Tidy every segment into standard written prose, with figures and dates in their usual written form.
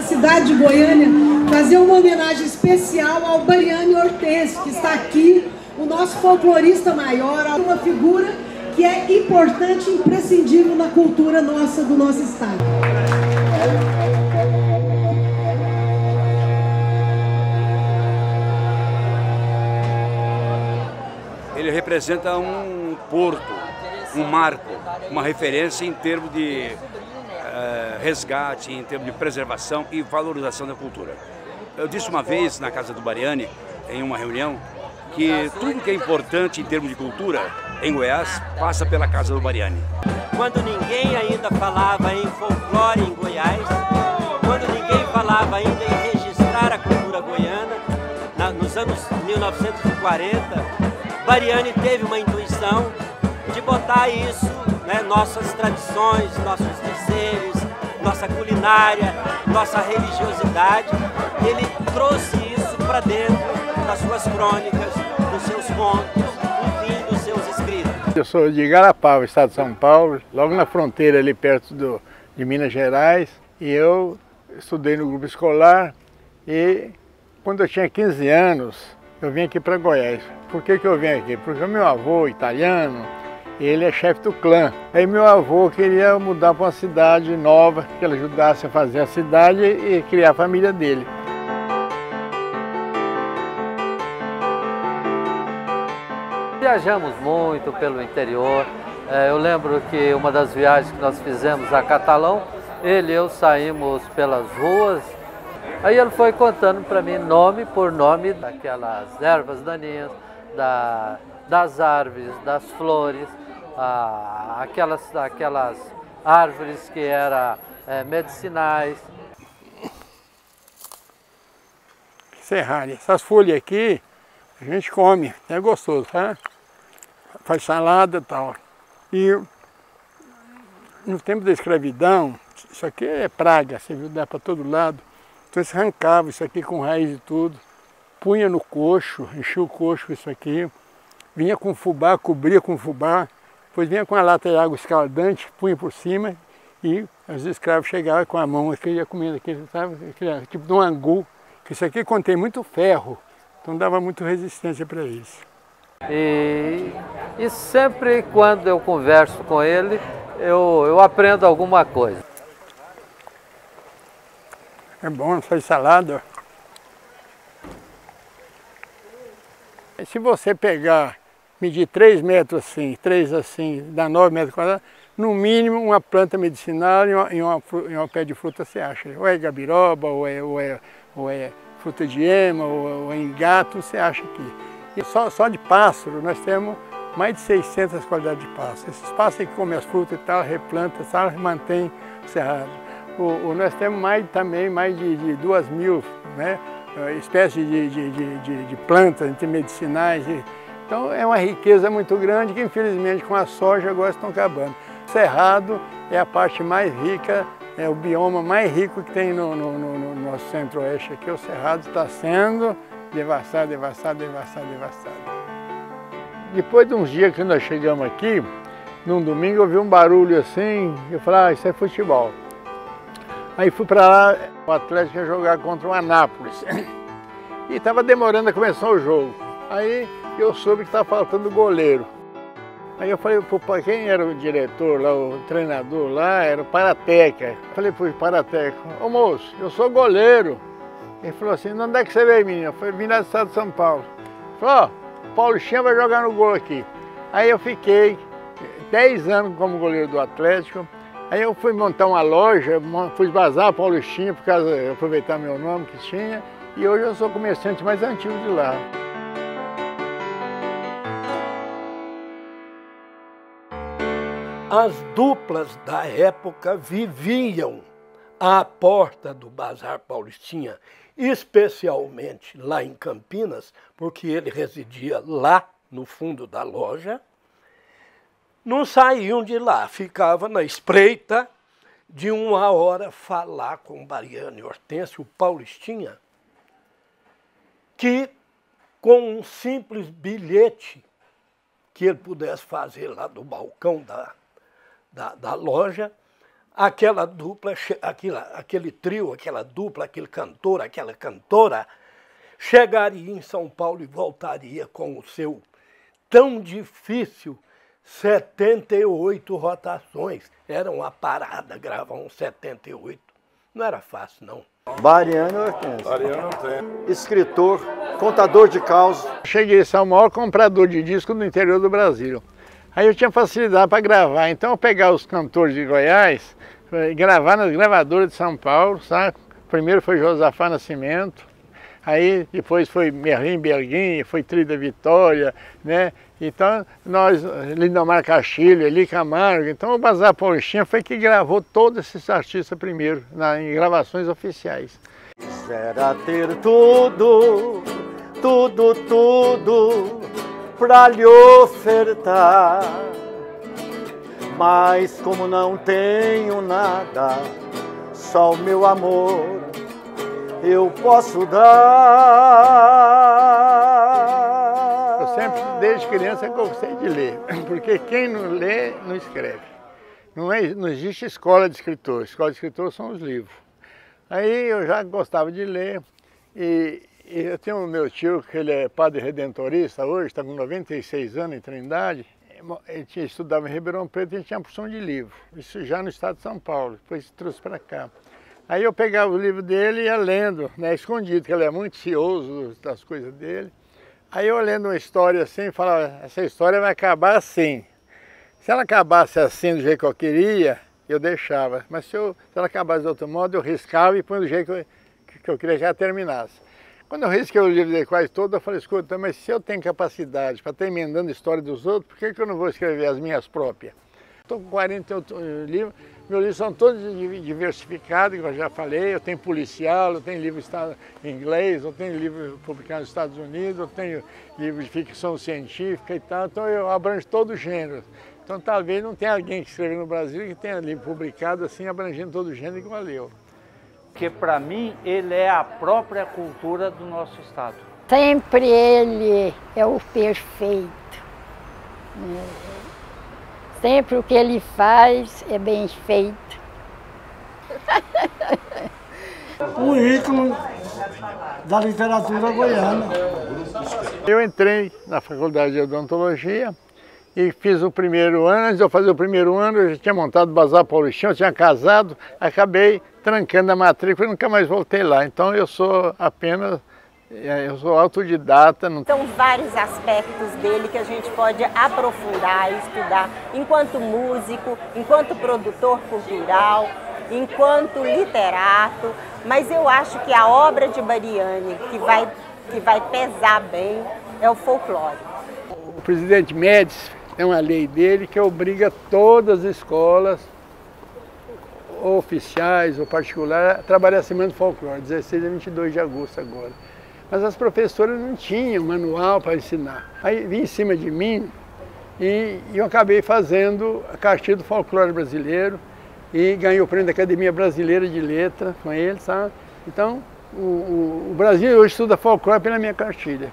cidade de Goiânia, fazer uma homenagem especial ao Bariane Hortêncio, que está aqui, o nosso folclorista maior, uma figura que é importante e imprescindível na cultura nossa, do nosso estado. Ele representa um porto, um marco, uma referência em termos de resgate, em termos de preservação e valorização da cultura. Eu disse uma vez na casa do Bariane, em uma reunião, que tudo que é importante em termos de cultura em Goiás passa pela casa do Bariane. Quando ninguém ainda falava em folclore em Goiás, quando ninguém falava ainda em registrar a cultura goiana, nos anos 1940, Bariane teve uma intuição de botar isso, né, nossas tradições, nossos dizeres, nossa culinária, nossa religiosidade. Ele trouxe isso para dentro das suas crônicas, dos seus contos, enfim, dos seus escritos. Eu sou de Igarapava, estado de São Paulo, logo na fronteira ali perto de Minas Gerais, e eu estudei no grupo escolar e quando eu tinha 15 anos eu vim aqui para Goiás. Por que eu vim aqui? Porque o meu avô, italiano, ele é chefe do clã. Aí meu avô queria mudar para uma cidade nova, que ele ajudasse a fazer a cidade e criar a família dele. Viajamos muito pelo interior. Eu lembro que uma das viagens que nós fizemos a Catalão, ele e eu saímos pelas ruas. Aí ele foi contando para mim nome por nome daquelas ervas daninhas, das árvores, das flores, aquelas árvores que eram medicinais. Serralha, essas folhas aqui a gente come, é gostoso, tá? Faz salada e tal. E no tempo da escravidão, isso aqui é praga, você viu, dá para todo lado. Então eles arrancavam isso aqui com raiz e tudo, punha no coxo, enchia o coxo com isso aqui, vinha com fubá, cobria com fubá, depois vinha com a lata de água escaldante, punha por cima e os escravos chegavam com a mão aqui, ia comendo aquele, sabe, tipo de um angu, que isso aqui contém muito ferro, então dava muita resistência para isso. E sempre quando eu converso com ele, eu aprendo alguma coisa. É bom, faz salada. Se você pegar, medir 3 metros assim, 3 assim, dá 9 metros quadrados, no mínimo uma planta medicinal e um pé de fruta você acha. Ou é gabiroba, ou é fruta de ema, ou é engato, você acha aqui. E só de pássaro nós temos mais de 600 qualidades de pássaro. Esses pássaros que comem as frutas e tal, replantam, tal, mantém o cerrado. Nós temos também mais de 2.000, né, espécies de plantas medicinais. Então é uma riqueza muito grande que infelizmente com a soja agora estão acabando. O cerrado é a parte mais rica, é o bioma mais rico que tem no nosso centro-oeste aqui. O cerrado está sendo devastado. Depois de uns dias que nós chegamos aqui, num domingo eu vi um barulho assim, eu falei, isso é futebol. Aí fui para lá, o Atlético ia jogar contra o Anápolis. E estava demorando a começar o jogo. Aí eu soube que estava faltando goleiro. Aí eu falei, para quem era o diretor lá, o treinador lá, era o Parateca. Eu falei para o Parateca, ô moço, eu sou goleiro. Ele falou assim, onde é que você veio, menino? Eu falei, vim lá do estado de São Paulo. Ele falou, ó, Paulistinha vai jogar no gol aqui. Aí eu fiquei 10 anos como goleiro do Atlético. Aí eu fui montar uma loja, fui vazar a Paulistinha, por causa de aproveitar meu nome que tinha, e hoje eu sou o comerciante mais antigo de lá. As duplas da época viviam à porta do Bazar Paulistinha, especialmente lá em Campinas, porque ele residia lá no fundo da loja. Não saíam de lá, ficavam na espreita de uma hora falar com Bariane Hortêncio, o Paulistinha, que com um simples bilhete que ele pudesse fazer lá do balcão da loja, aquela dupla, aquele trio, aquela dupla, aquele cantor, aquela cantora, chegaria em São Paulo e voltaria com o seu tão difícil 78 rotações. Era uma parada gravar um 78. Não era fácil, não. Bariano Hortêncio. Escritor, contador de causos. Cheguei a ser o maior comprador de discos no interior do Brasil. Aí eu tinha facilidade para gravar, então eu pegava os cantores de Goiás, gravar nas gravadoras de São Paulo, sabe? Primeiro foi Josafá Nascimento, aí depois foi Merlim Berguin, foi Trida Vitória, né? Então nós, Lindomar Castilho, Eli Camargo, então o Bazar Paulistinha foi que gravou todos esses artistas primeiro, em gravações oficiais. Quisera ter tudo, tudo, tudo pra lhe ofertar, mas como não tenho nada, só o meu amor eu posso dar. Eu sempre, desde criança, gostei de ler, porque quem não lê, não escreve. Não existe escola de escritor, escola de escritor são os livros. Aí eu já gostava de ler e eu tenho o meu tio, que ele é padre redentorista hoje, está com 96 anos em Trindade. Ele estudava em Ribeirão Preto e ele tinha a porção de livro, isso já no estado de São Paulo, depois trouxe para cá. Aí eu pegava o livro dele e ia lendo, né, escondido, porque ele é muito cioso das coisas dele. Aí eu lendo uma história assim, falava, essa história vai acabar assim. Se ela acabasse assim do jeito que eu queria, eu deixava. Mas se ela acabasse de outro modo, eu riscava e punha do jeito que eu queria que ela terminasse. Quando eu risquei o livro dele quase todo, eu falei, escuta, mas se eu tenho capacidade para estar emendando a história dos outros, por que eu não vou escrever as minhas próprias? Estou com 48 livros, meus livros são todos diversificados, como eu já falei, eu tenho policial, eu tenho livro em inglês, eu tenho livro publicado nos Estados Unidos, eu tenho livro de ficção científica e tal, então eu abranjo todo o gênero. Então talvez não tenha alguém que escreva no Brasil que tenha livro publicado assim, abrangendo todo o gênero igual eu. Porque para mim ele é a própria cultura do nosso estado. Sempre ele é o perfeito. Sempre o que ele faz é bem feito. Um ícone da literatura goiana. Eu entrei na faculdade de odontologia e fiz o primeiro ano. Antes de eu fazer o primeiro ano, eu já tinha montado o Bazar Paulistinha, eu tinha casado, acabei trancando a matrícula e nunca mais voltei lá. Então eu sou autodidata. São vários aspectos dele que a gente pode aprofundar e estudar enquanto músico, enquanto produtor cultural, enquanto literato, mas eu acho que a obra de Bariani que vai pesar bem é o folclore. O presidente Médici tem uma lei dele que obriga todas as escolas, ou oficiais ou particulares, a trabalhar a Semana do Folclore, 16 a 22 de agosto agora. Mas as professoras não tinham manual para ensinar. Aí vim em cima de mim e eu acabei fazendo a cartilha do folclore brasileiro e ganhei o prêmio da Academia Brasileira de Letras com ele, sabe? Então, o Brasil hoje estuda folclore pela minha cartilha.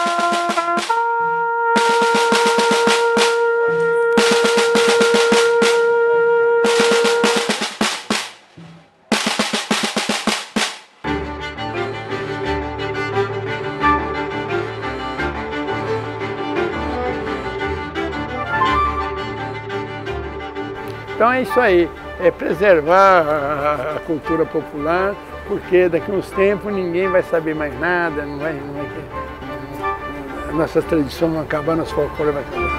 Então é isso aí, é preservar a cultura popular, porque daqui a uns tempos ninguém vai saber mais nada, a nossa tradição não acabar, nosso folclore vai acabar.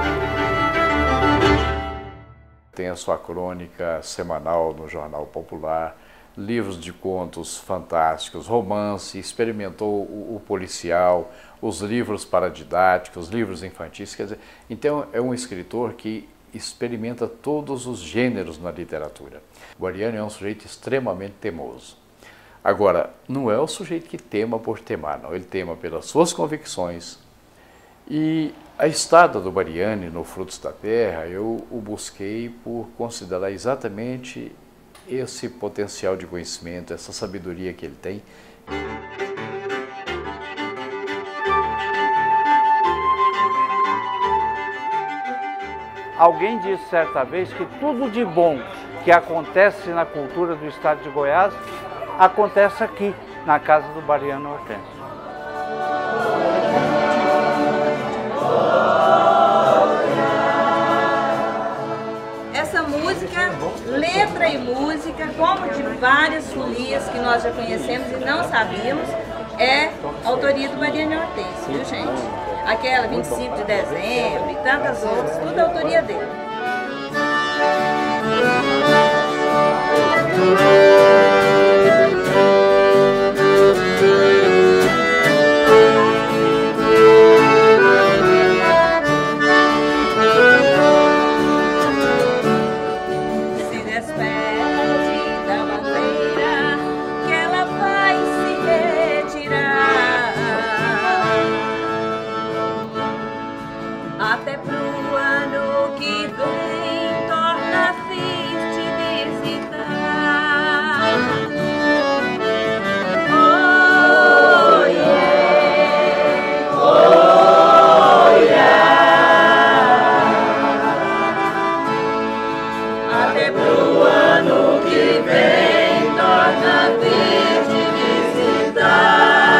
Tem a sua crônica semanal no Jornal Popular, livros de contos fantásticos, romance, experimentou o policial, os livros paradidáticos, livros infantis, quer dizer, então é um escritor que experimenta todos os gêneros na literatura. O Bariani é um sujeito extremamente teimoso. Agora, não é o sujeito que tema por temar, não. Ele tema pelas suas convicções. E a estada do Bariani no Frutos da Terra, eu o busquei por considerar exatamente esse potencial de conhecimento, essa sabedoria que ele tem. Alguém disse certa vez que tudo de bom que acontece na cultura do estado de Goiás, acontece aqui, na casa do Bariano Hortêncio. Essa música, letra e música, como de várias folias que nós já conhecemos e não sabíamos, é autoria do Bariano Hortêncio, viu, gente? Aquela 25 de dezembro e tantas outras, tudo é autoria dele. Até pro ano que vem, torna a vir te visitar. Oh, yeah, oh, yeah. Até pro ano que vem, torna a vir te visitar.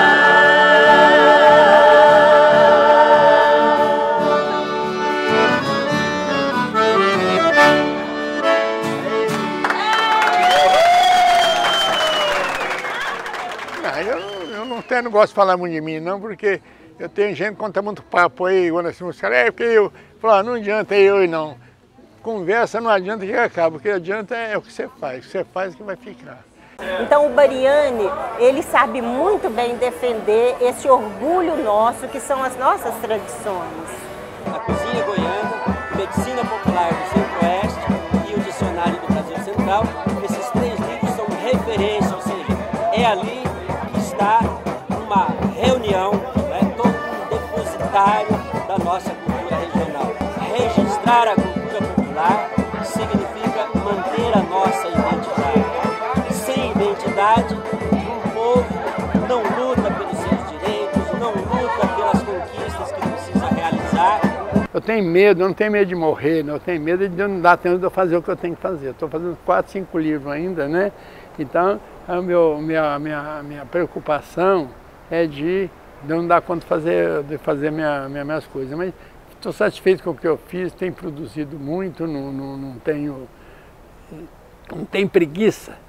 Eu não gosto de falar muito de mim, não, porque eu tenho gente que conta muito papo aí, quando assim, os caras, porque eu falo, não adianta eu e não. Conversa não adianta que acaba, o que adianta é o que você faz que vai ficar. Então o Bariani, ele sabe muito bem defender esse orgulho nosso, que são as nossas tradições. A cozinha goiana, medicina popular do Centro-Oeste e o dicionário do Brasil Central, esses 3 livros são referência, ou seja, é ali que está uma reunião, todo um depositário da nossa cultura regional. Registrar a cultura popular significa manter a nossa identidade. Sem identidade, um povo não luta pelos seus direitos, não luta pelas conquistas que precisa realizar. Eu tenho medo, eu não tenho medo de morrer, não. Eu tenho medo de não dar tempo de eu fazer o que eu tenho que fazer. Estou fazendo 4, 5 livros ainda, né? Então, a minha preocupação é de não dar conta de fazer minhas coisas. Mas estou satisfeito com o que eu fiz, tenho produzido muito, não tenho preguiça